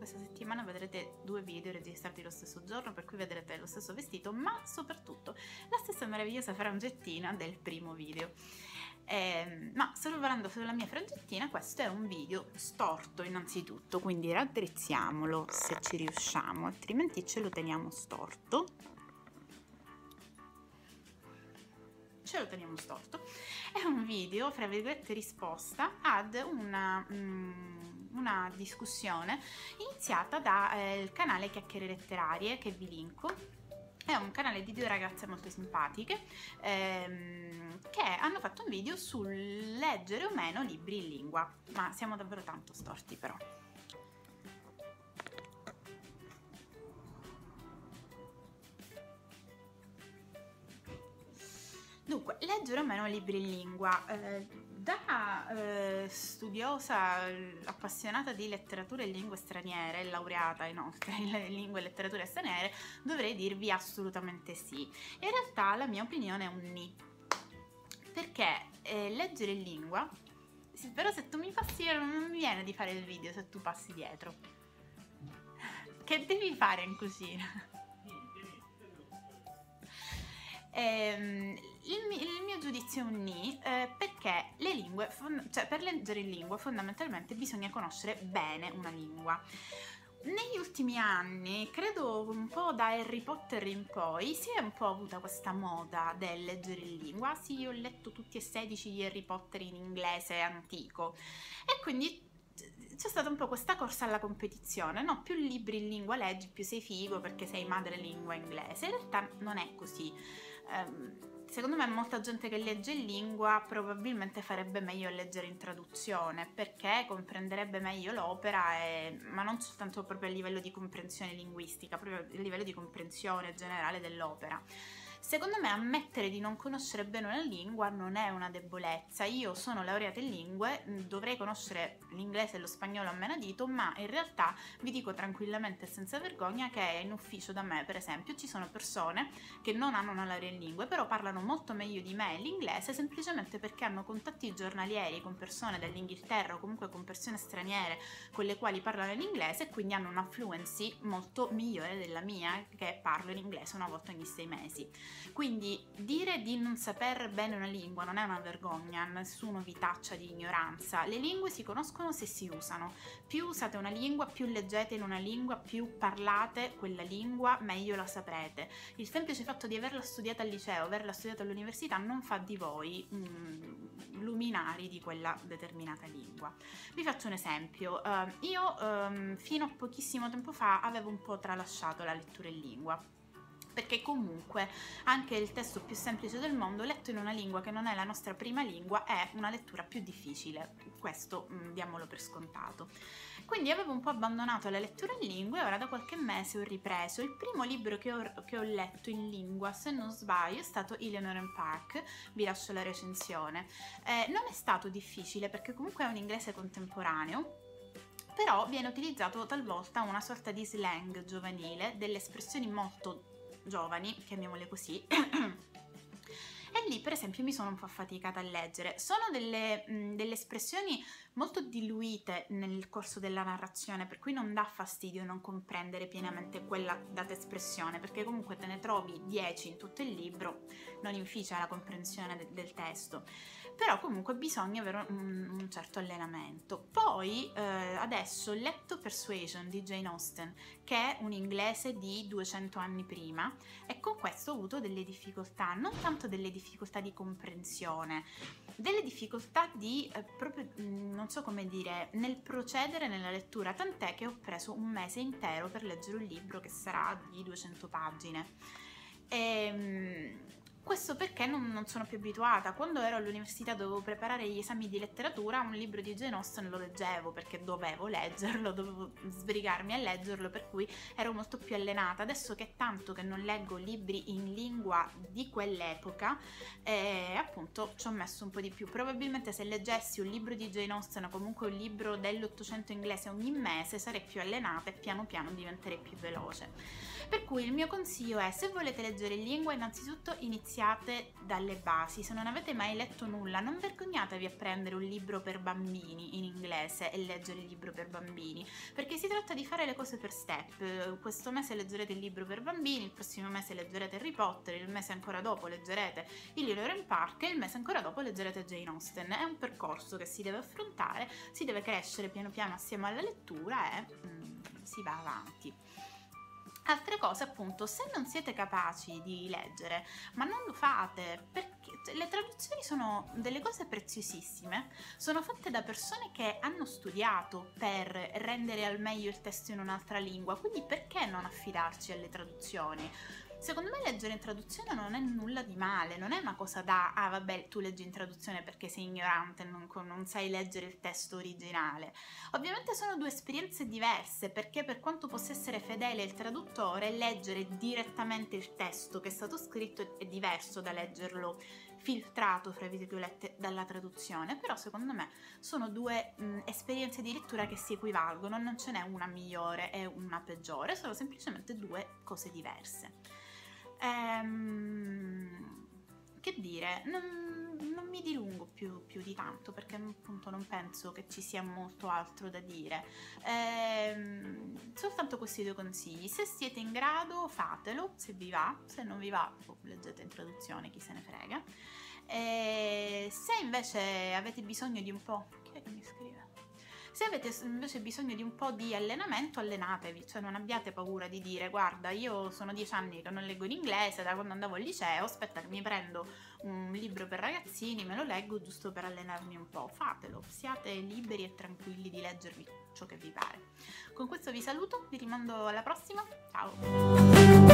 questa settimana vedrete 2 video registrati lo stesso giorno, per cui vedrete lo stesso vestito, ma soprattutto la stessa meravigliosa frangettina del primo video. Ma sorvolando sulla mia frangettina, questo è un video storto innanzitutto, quindi raddrizziamolo se ci riusciamo, altrimenti ce lo teniamo storto. È un video, fra virgolette, risposta ad una discussione iniziata dal canale Chiacchiere Letterarie, che vi linko. È un canale di 2 ragazze molto simpatiche che hanno fatto un video sul leggere o meno libri in lingua, ma siamo davvero tanto storti però. Dunque, leggere o meno libri in lingua. Da studiosa appassionata di letteratura e lingue straniere, laureata inoltre in lingue e letterature straniere, dovrei dirvi assolutamente sì. In realtà la mia opinione è un ni, perché leggere in lingua, però se tu mi passi non mi viene di fare il video se tu passi dietro. Che devi fare in cucina? Il mio giudizio è un ni, perché le lingue, cioè per leggere in lingua fondamentalmente bisogna conoscere bene una lingua. Negli ultimi anni, credo un po' da Harry Potter in poi, si è un po' avuta questa moda del leggere in lingua. Sì, io ho letto tutti e 16 di Harry Potter in inglese antico e quindi c'è stata un po' questa corsa alla competizione, no? Più libri in lingua leggi, più sei figo perché sei madrelingua inglese. In realtà non è così. Secondo me molta gente che legge in lingua probabilmente farebbe meglio a leggere in traduzione, perché comprenderebbe meglio l'opera, ma non soltanto proprio a livello di comprensione linguistica, proprio a livello di comprensione generale dell'opera. Secondo me ammettere di non conoscere bene una lingua non è una debolezza. Io sono laureata in lingue, dovrei conoscere l'inglese e lo spagnolo a menadito, ma in realtà vi dico tranquillamente e senza vergogna che in ufficio da me, per esempio, ci sono persone che non hanno una laurea in lingue, però parlano molto meglio di me l'inglese semplicemente perché hanno contatti giornalieri con persone dell'Inghilterra o comunque con persone straniere con le quali parlano l'inglese e quindi hanno una fluency molto migliore della mia, che parlo in inglese una volta ogni 6 mesi. Quindi dire di non saper bene una lingua non è una vergogna, nessuno vi taccia di ignoranza. Le lingue si conoscono se si usano. Più usate una lingua, più leggete in una lingua, più parlate quella lingua, meglio la saprete. Il semplice fatto di averla studiata al liceo, averla studiata all'università non fa di voi luminari di quella determinata lingua. Vi faccio un esempio. Io fino a pochissimo tempo fa avevo un po' tralasciato la lettura in lingua, perché comunque anche il testo più semplice del mondo, letto in una lingua che non è la nostra prima lingua, è una lettura più difficile. Questo diamolo per scontato. Quindi avevo un po' abbandonato la lettura in lingua e ora da qualche mese ho ripreso. Il primo libro che ho letto in lingua, se non sbaglio, è stato Eleanor and Park, vi lascio la recensione. Non è stato difficile perché comunque è un inglese contemporaneo, però viene utilizzato talvolta una sorta di slang giovanile, delle espressioni molto giovani, chiamiamole così, e lì per esempio mi sono un po' affaticata a leggere. Sono delle espressioni molto diluite nel corso della narrazione, per cui non dà fastidio non comprendere pienamente quella data espressione, perché comunque te ne trovi 10 in tutto il libro, non inficia la comprensione del testo, però comunque bisogna avere un certo allenamento. Poi adesso ho letto Persuasion di Jane Austen, che è un inglese di 200 anni prima, e con questo ho avuto delle difficoltà, non tanto delle difficoltà di comprensione, delle difficoltà di proprio, non so come dire, nel procedere nella lettura, tant'è che ho preso un mese intero per leggere un libro che sarà di 200 pagine. Questo perché non sono più abituata. Quando ero all'università dovevo preparare gli esami di letteratura, un libro di Jane Austen lo leggevo perché dovevo leggerlo, dovevo sbrigarmi a leggerlo, per cui ero molto più allenata. Adesso che è tanto che non leggo libri in lingua di quell'epoca, appunto ci ho messo un po' di più. Probabilmente se leggessi un libro di Jane Austen o comunque un libro dell'Ottocento inglese ogni mese sarei più allenata e piano piano diventerei più veloce. Per cui il mio consiglio è: se volete leggere in lingua, innanzitutto iniziate iniziate dalle basi. Se non avete mai letto nulla, non vergognatevi a prendere un libro per bambini in inglese e leggere il libro per bambini, perché si tratta di fare le cose per step. Questo mese leggerete il libro per bambini, il prossimo mese leggerete Harry Potter, il mese ancora dopo leggerete Il Little Park e il mese ancora dopo leggerete Jane Austen. È un percorso che si deve affrontare, si deve crescere piano piano assieme alla lettura e si va avanti. Altre cose, appunto, se non siete capaci di leggere, ma non lo fate perché le traduzioni sono delle cose preziosissime, sono fatte da persone che hanno studiato per rendere al meglio il testo in un'altra lingua, quindi perché non affidarci alle traduzioni? Secondo me leggere in traduzione non è nulla di male, non è una cosa da ah vabbè, tu leggi in traduzione perché sei ignorante, non sai leggere il testo originale. Ovviamente sono due esperienze diverse, perché per quanto possa essere fedele il traduttore, leggere direttamente il testo che è stato scritto è diverso da leggerlo filtrato, fra virgolette, dalla traduzione. Però secondo me sono due esperienze di lettura che si equivalgono, non ce n'è una migliore e una peggiore, sono semplicemente due cose diverse. Che dire, non mi dilungo più di tanto, perché appunto non penso che ci sia molto altro da dire. Soltanto questi due consigli: se siete in grado fatelo, se vi va; se non vi va leggete in traduzione, chi se ne frega. Se invece avete bisogno di un po'... chi è che mi scrive? Se avete invece bisogno di un po' di allenamento, allenatevi, cioè non abbiate paura di dire guarda, io sono 10 anni che non leggo in inglese da quando andavo al liceo, aspetta che mi prendo un libro per ragazzini, me lo leggo giusto per allenarmi un po'. Fatelo, siate liberi e tranquilli di leggervi ciò che vi pare. Con questo vi saluto, vi rimando alla prossima, ciao!